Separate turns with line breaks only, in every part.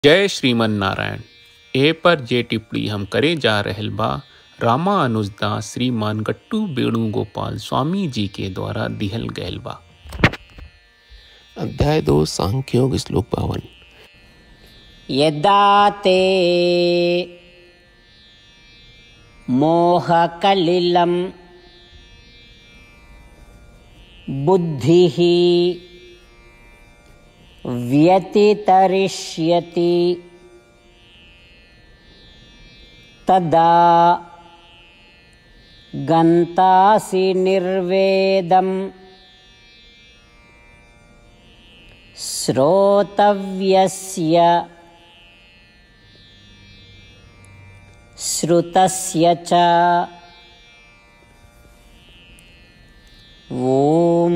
जय श्रीमन नारायण। ए पर जे टिप्पणी हम करे जा रहल बा रामा अनुजदास श्रीमान गट्टू वेणुगोपाल स्वामी जी के द्वारा दिहल गयल बा।
अध्याय 2 सांख्योग श्लोक 52।
यदा ते मोहकलिलं बुद्धिः व्यतितरिष्यति तदा गन्तासि निर्वेदम् श्रोतव्यस्य श्रुतस्य च। ओम।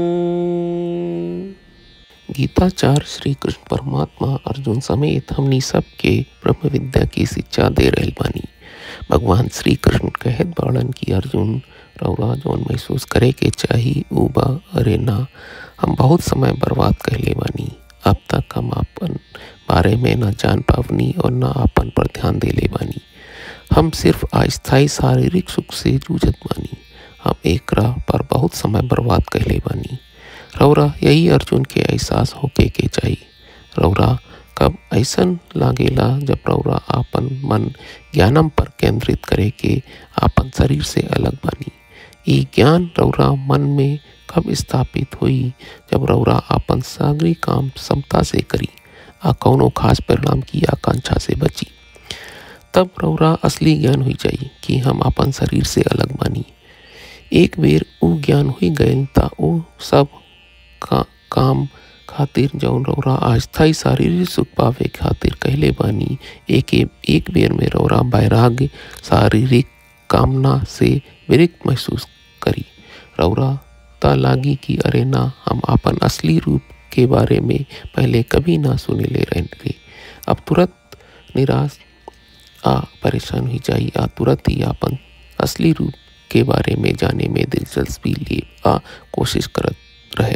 गीताचार्य श्री कृष्ण परमात्मा अर्जुन समेत हमनी सब के ब्रह्म विद्या की शिक्षा दे रहल बानी। भगवान श्री कृष्ण कहत बाड़न की अर्जुन रउरा जौन महसूस करे के चाही ऊ बा अरे ना, हम बहुत समय बर्बाद कहले बानी। अब तक हम अपन बारे में ना जान पावनी और ना अपन पर ध्यान देले बानी। हम सिर्फ अस्थायी शारीरिक सुख से जूझत बानी। हम एकरा पर बहुत समय बर्बाद कहले बानी। रउरा यही अर्जुन के एहसास होके के चाहिए। रउरा कब ऐसन लागेला जब रउरा आपन मन ज्ञानम पर केंद्रित करे के आपन शरीर से अलग बानी। ई ज्ञान रउरा मन में कब स्थापित हुई जब रउरा आपन सागरी काम क्षमता से करी आ कौनो खास परिणाम की आकांक्षा से बची। तब रउरा असली ज्ञान हुई जाई कि हम आपन शरीर से अलग बानी। एक बेर ऊ ज्ञान हुई गयल ता ओ सब काम खातिर जौन रउरा अस्थायी शारीरिक सुख पावे खातिर कहले बानी एक बेर में रउरा वैराग्य शारीरिक कामना से विरक्त महसूस करी। रउरा ता लागी कि अरे ना, हम अपन असली रूप के बारे में पहले कभी ना सुने ले रहे। अब तुरंत निराश आ परेशान हो जाई आ तुरंत ही अपन असली रूप के बारे में जाने में दिलचस्पी ले आ कोशिश करत रहे।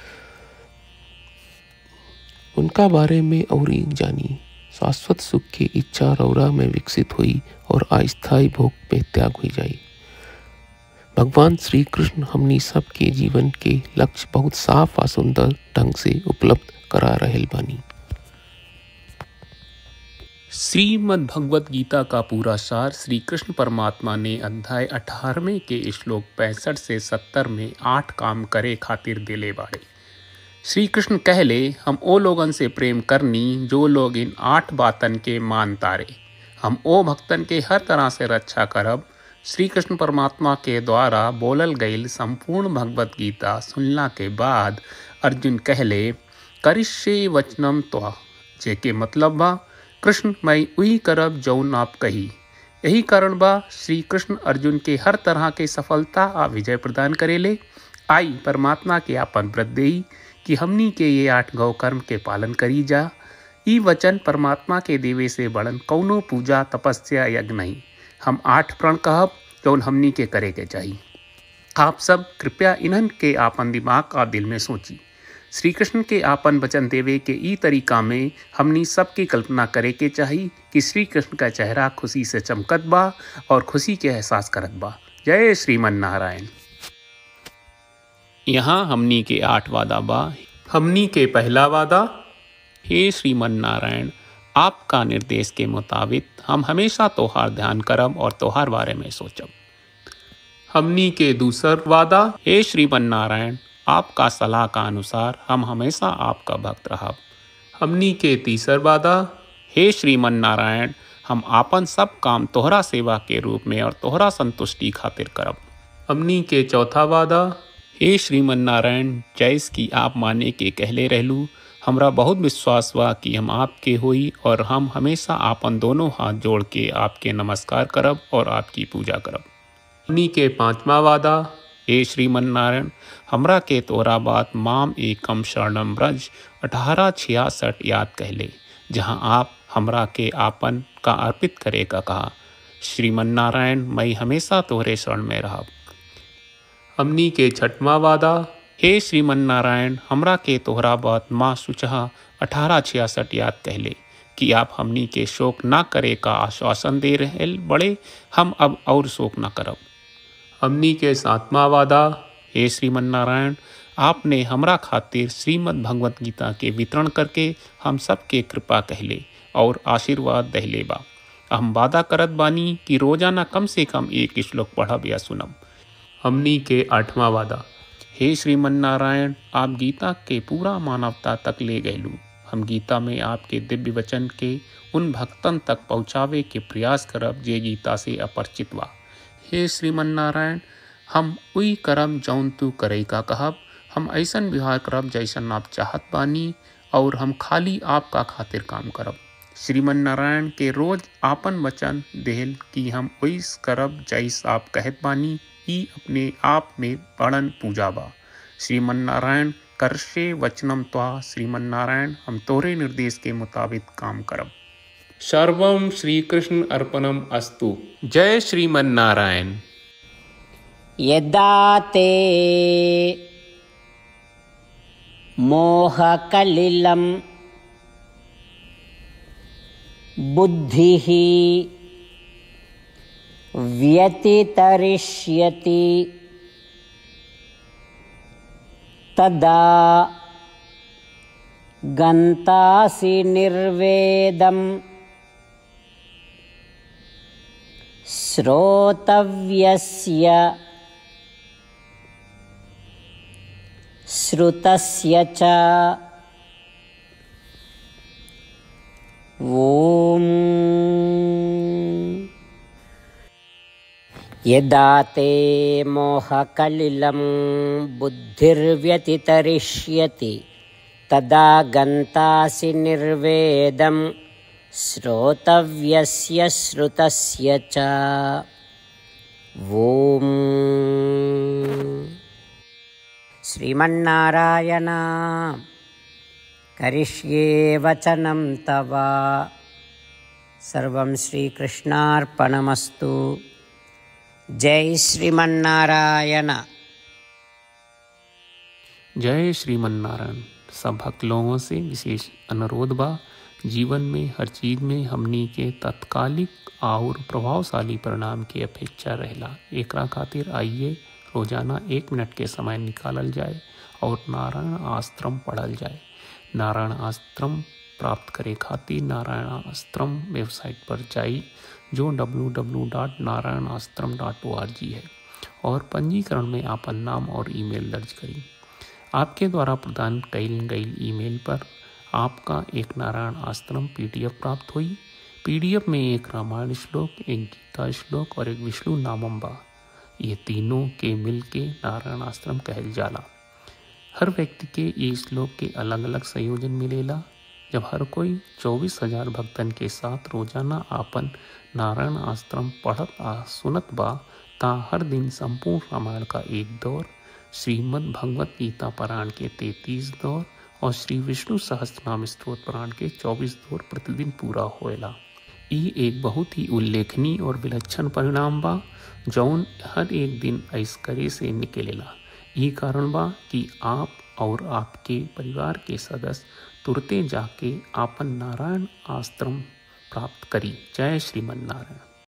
उनका बारे में और जानी शाश्वत सुख की इच्छा रउरा में विकसित हुई और अस्थायी भोग में त्याग हुई जाई। भगवान श्री कृष्ण हमनी सब के जीवन के लक्ष्य बहुत साफ और सुंदर ढंग से उपलब्ध करा रहल बानी।
श्रीमद् भगवत गीता का पूरा सार श्री कृष्ण परमात्मा ने अध्याय 18वें के श्लोक 65 से 70 में 8 काम करे खातिर दिले बाड़े। श्री कृष्ण कहले हम ओ लोगन से प्रेम करनी जो लोग इन 8 बातन के मान तारे। हम ओ भक्तन के हर तरह से रक्षा करब। श्री कृष्ण परमात्मा के द्वारा बोलल गईल संपूर्ण भगवत गीता सुनला के बाद अर्जुन कहले करिष्ये वचनम त्वा, जेके मतलब बा कृष्ण मैं उही करब जौन आप कही। यही कारण बा श्री कृष्ण अर्जुन के हर तरह के सफलता आ विजय प्रदान करेले। आई परमात्मा के आपन व्रत देई कि हमनी के ये 8 गौ कर्म के पालन करी जा। ई वचन परमात्मा के देवे से बड़न कौनो पूजा तपस्या यज्ञ नहीं। हम 8 प्रण कहब जौन हमनी के करे के चाहिए। आप सब कृपया इन्हन के आपन दिमाग और दिल में सोची। श्री कृष्ण के आपन वचन देवे के ई तरीका में हमनी सबकी कल्पना करे के चाहिए कि श्री कृष्ण का चेहरा खुशी से चमकत बा और खुशी के एहसास करत बा। जय श्रीमन नारायण। यहाँ हमनी के 8 वादा बा। हमनी के पहला वादा, हे श्रीमन नारायण आपका निर्देश के मुताबिक हम हमेशा तोहार ध्यान करब और तोहार बारे में सोचब। हमनी के दूसर वादा, हे श्रीमन नारायण आपका सलाह का अनुसार हम हमेशा आपका भक्त रहब। हमनी के तीसर वादा, हे श्रीमन नारायण हम आपन सब काम तोहरा सेवा के रूप में और तोहरा संतुष्टि खातिर करब। हमनी के चौथा वादा, हे श्रीमन नारायण जैस की आप माने के कहले रहलू, हमरा बहुत विश्वास बा कि हम आपके होई और हम हमेशा आपन दोनों हाथ जोड़ के आपके नमस्कार करब और आपकी पूजा करब। हमनी के पांचवा वादा, हे श्रीमन नारायण हमरा के तोरा बात माम एकम शरणम ब्रज 1866 याद कहले, जहाँ आप हमरा के आपन का अर्पित करे का कहा। श्रीमन नारायण मैं हमेशा तोहरे शरण में रहब। हमनी के छठवां वादा, हे श्रीमन नारायण हमरा के तोहरा बात माँ सुचहा 1866 याद कहले, कि आप हमनी के शोक ना करे का आश्वासन दे रहे बड़े, हम अब और शोक ना करब। हमनी के सातवां वादा, हे श्रीमन नारायण, आपने हमरा खातिर श्रीमद् भगवत गीता के वितरण करके हम सबके कृपा कहले और आशीर्वाद दहले बा। हम वादा करत बानी कि रोजाना कम से कम एक श्लोक पढ़ब या सुनब। हमनी के आठवां वादा, हे श्रीमन नारायण, आप गीता के पूरा मानवता तक ले गयलू। हम गीता में आपके दिव्य वचन के उन भक्तन तक पहुँचावे के प्रयास करब जे गीता से अपरिचित बा। हे श्रीमन नारायण, हम उई करब जौन तू करे का कहब। हम ऐसन व्यवहार करब जैसन आप चाहत बानी और हम खाली आपका खातिर काम करब। श्रीमन नारायण के रोज आपन वचन देहल कि हम ओइस करब जैस आप कहत बानी, ई अपने आप में बड़न पूजा बा। श्रीमन नारायण, करशे वचनम त्वा। श्रीमन नारायण, हम तोरे निर्देश के मुताबिक काम करब। सर्वम श्री कृष्ण अर्पणम अस्तु। जय श्रीमन नारायण।
यदा ते मोहकलिलं बुद्धिः व्यतितरिष्यति तदा गन्तासि निर्वेदं श्रोतव्यस्य श्रुतस्य च। ओम। यदा ते मोहकलिलं बुद्धिर्व्यतितरिष्यति तदा गन्तासि निर्वेदं श्रोतव्यस्य श्रुतस्य च। ओम। श्रीमन्नारायण, करिष्ये वचनं तव। सर्वं श्रीकृष्णार्पणमस्तु। जय श्रीमन्नारायण।
जय श्रीमन नारायण। सब भक्त लोगों से विशेष अनुरोध बा, जीवन में हर चीज में हमनी के तत्कालिक और प्रभावशाली परिणाम की अपेक्षा रहेला। एकरा खातिर आइए रोजाना 1 मिनट के समय निकालल जाए और नारायण आश्रम पढ़ल जाए। नारायण आश्रम प्राप्त करे खातिर नारायण आश्रम वेबसाइट पर जाई, जो www.narayanashram.org है, और पंजीकरण में आपन नाम और ईमेल दर्ज करी। आपके द्वारा प्रदान कईल गई ईमेल पर आपका एक नारायण आश्रम PDF प्राप्त हुई। PDF में एक रामायण श्लोक, एक गीता श्लोक और एक विष्णु नामम बा। ये तीनों के मिल के नारायण आश्रम कहल जाला। हर व्यक्ति के ये श्लोक के अलग अलग संयोजन मिलेला। जब हर कोई 24,000 भक्तन के साथ रोजाना आपन नारायण आश्रम पढ़त आ सुनत बा, ता हर दिन संपूर्ण रामायण का 1 दौर, श्रीमद् भगवत गीता पारायण के 33 दौर और श्री विष्णु सहस्त्रनाम स्तोत्र पारायण के 24 दौर प्रतिदिन पूरा होएला। ई एक बहुत ही उल्लेखनीय और विलक्षण परिणाम बा, जौन हर एक दिन ऐस करे से निकलेला। ये कारण बा कि आप और आपके परिवार के सदस्य तुरते जाके आपन नारायण आश्रम प्राप्त करी। जय श्रीमन नारायण।